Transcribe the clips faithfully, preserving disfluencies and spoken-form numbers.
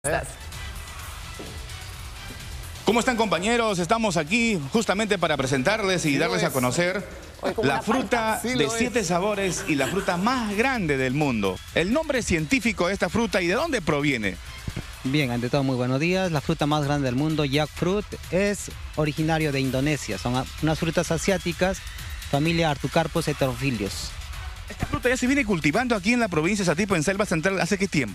Estás. ¿Cómo están, compañeros? Estamos aquí justamente para presentarles y Sí darles lo a es. conocer Hoy como la una fruta palta. Sí de lo siete es. sabores y la fruta más grande del mundo. El nombre científico de esta fruta y de dónde proviene. Bien, ante todo muy buenos días. La fruta más grande del mundo, jackfruit, es originario de Indonesia. Son unas frutas asiáticas, familia Artocarpus heterophilus. Esta fruta ya se viene cultivando aquí en la provincia de Satipo, en Selva Central, ¿hace qué tiempo?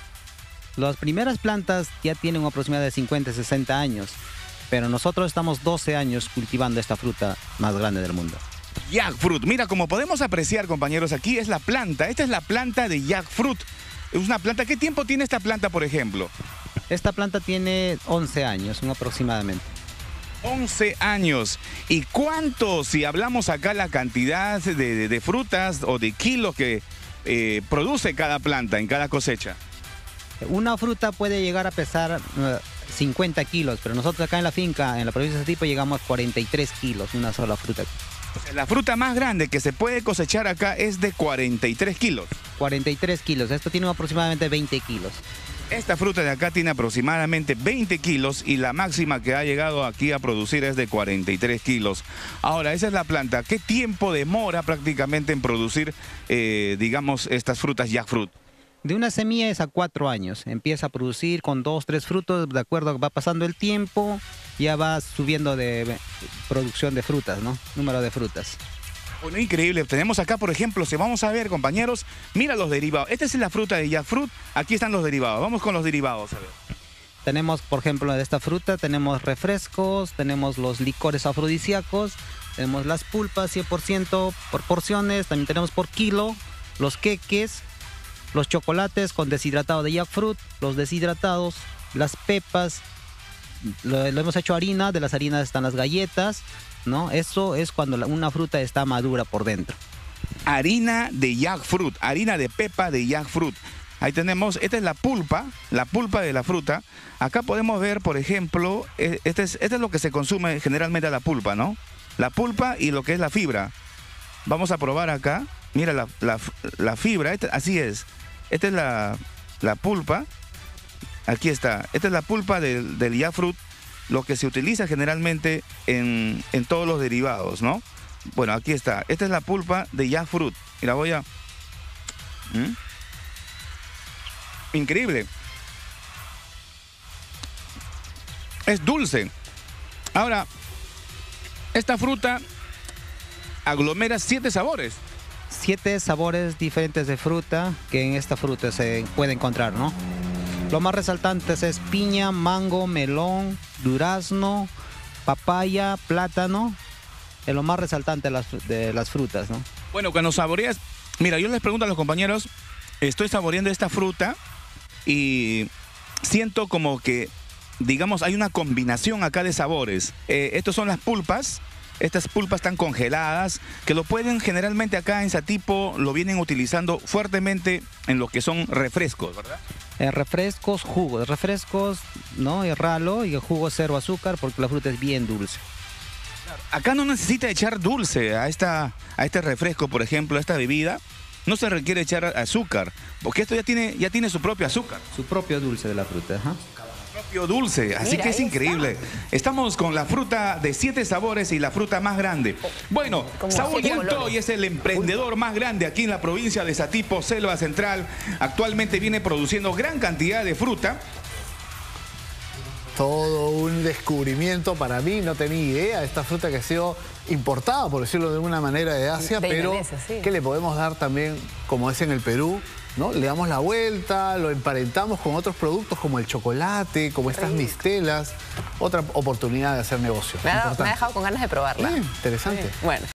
Las primeras plantas ya tienen aproximadamente cincuenta, sesenta años, pero nosotros estamos doce años cultivando esta fruta más grande del mundo. Jackfruit. Mira, como podemos apreciar, compañeros, aquí es la planta. Esta es la planta de jackfruit. Es una planta. ¿Qué tiempo tiene esta planta, por ejemplo? Esta planta tiene once años, un aproximadamente. once años. ¿Y cuánto, si hablamos acá la cantidad de, de, de frutas o de kilos que eh, produce cada planta en cada cosecha? Una fruta puede llegar a pesar uh, cincuenta kilos, pero nosotros acá en la finca, en la provincia de Satipo, llegamos a cuarenta y tres kilos, una sola fruta. O sea, la fruta más grande que se puede cosechar acá es de cuarenta y tres kilos. cuarenta y tres kilos, esto tiene aproximadamente veinte kilos. Esta fruta de acá tiene aproximadamente veinte kilos y la máxima que ha llegado aquí a producir es de cuarenta y tres kilos. Ahora, esa es la planta. ¿Qué tiempo demora prácticamente en producir, eh, digamos, estas frutas jackfruit? De una semilla es a cuatro años. Empieza a producir con dos, tres frutos, de acuerdo a que va pasando el tiempo, ya va subiendo de producción de frutas, ¿no? Número de frutas. Bueno, increíble. Tenemos acá, por ejemplo, si vamos a ver, compañeros, mira los derivados. Esta es la fruta de jackfruit. Aquí están los derivados. Vamos con los derivados, a ver. Tenemos, por ejemplo, de esta fruta, tenemos refrescos, tenemos los licores afrodisíacos, tenemos las pulpas cien por ciento por porciones, también tenemos por kilo, los queques, los chocolates con deshidratado de jackfruit, los deshidratados, las pepas, lo, lo hemos hecho harina, de las harinas están las galletas, ¿no? Eso es cuando la, una fruta está madura por dentro. Harina de jackfruit, harina de pepa de jackfruit. Ahí tenemos, esta es la pulpa, la pulpa de la fruta. Acá podemos ver, por ejemplo, este es, este es lo que se consume generalmente, la pulpa, ¿no? La pulpa y lo que es la fibra. Vamos a probar acá. Mira la, la, la fibra, esta, así es. Esta es la, la pulpa. Aquí está. Esta es la pulpa del, del jackfruit, lo que se utiliza generalmente en, en todos los derivados, ¿no? Bueno, aquí está. Esta es la pulpa de jackfruit. Mira, voy a... ¿Mm? Increíble. Es dulce. Ahora, esta fruta aglomera siete sabores. Siete sabores diferentes de fruta que en esta fruta se puede encontrar, ¿no? Lo más resaltantes es piña, mango, melón, durazno, papaya, plátano. Es lo más resaltante de las, de las frutas, ¿no? Bueno, cuando saboreas... Mira, yo les pregunto a los compañeros, estoy saboreando esta fruta y siento como que, digamos, hay una combinación acá de sabores. Eh, estos son las pulpas. Estas pulpas están congeladas, que lo pueden generalmente acá en Satipo, lo vienen utilizando fuertemente en lo que son refrescos, ¿verdad? Eh, refrescos, jugos, refrescos, ¿no? Y ralo y el jugo cero azúcar porque la fruta es bien dulce. Acá no necesita echar dulce a, esta, a este refresco, por ejemplo, a esta bebida. No se requiere echar azúcar, porque esto ya tiene, ya tiene su propio azúcar. Su propio dulce de la fruta, ajá. Propio dulce, así Mira, que es increíble. está. Estamos con la fruta de siete sabores y la fruta más grande. Bueno, Como Saúl siete Yaltoy colores. es el emprendedor más grande aquí en la provincia de Satipo, Selva Central. Actualmente viene produciendo gran cantidad de fruta. Todo un descubrimiento para mí, no tenía idea de esta fruta que ha sido importada, por decirlo de alguna manera, de Asia, De pero Indonesia, sí. que le podemos dar también, como es en el Perú, ¿no? Le damos la vuelta, lo emparentamos con otros productos como el chocolate, como estas mistelas, otra oportunidad de hacer negocio. Me ha, dado- me ha Importante. dejado con ganas de probarla. Bien, interesante. Bueno.